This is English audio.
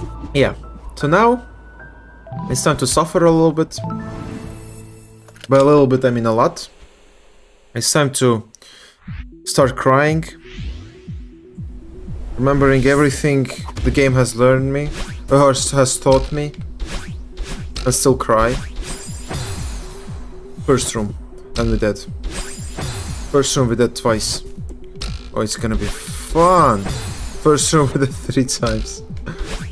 Yeah, so now it's time to suffer a little bit. By a little bit, I mean a lot. It's time to start crying, remembering everything the game has learned me, or has taught me, and still cry. First room, and we're dead. First room, we're dead twice. Oh, it's gonna be fun. First room, we're dead 3 times.